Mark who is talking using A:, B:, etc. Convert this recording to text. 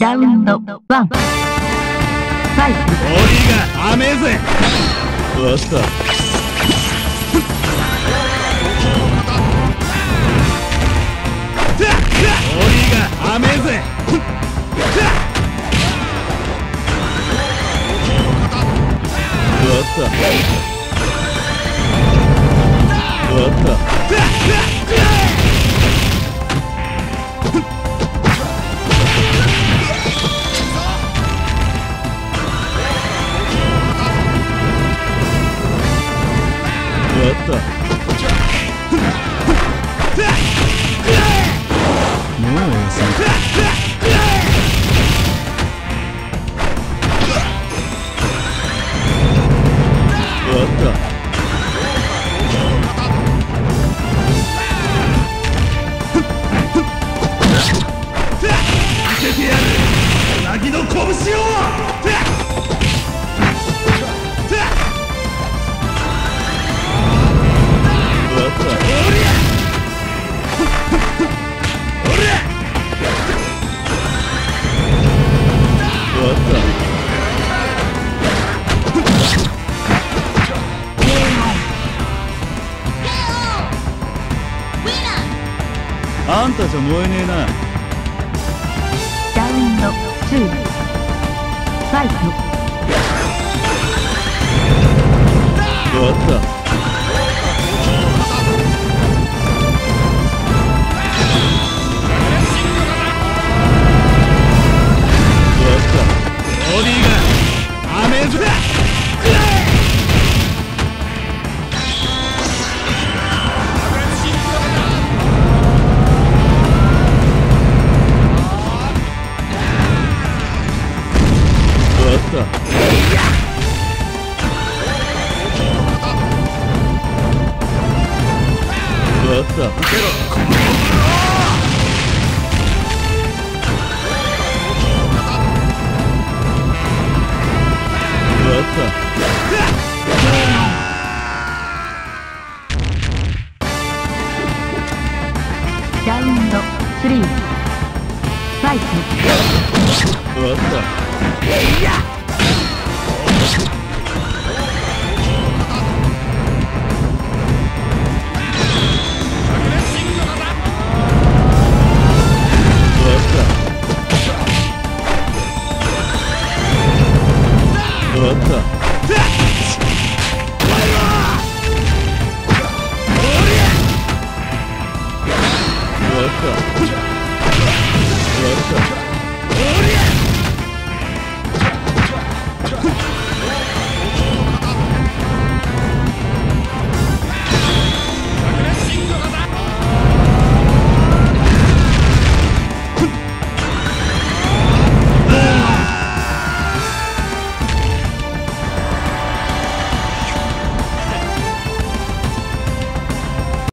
A: ラウンド1ファイト。
B: 氷が甘えぜ。わった。氷が甘えぜ。わった。わった。もうおやすみ。終わった。見せてやる、うなぎの拳を。あんたじゃ燃えねえな。
A: ラウンド2ファイト。
B: 終わった。終わった。ボディがアメージだ。終わった。受けろ。終わった。
A: ラウンド3ファイト。
B: 終わった。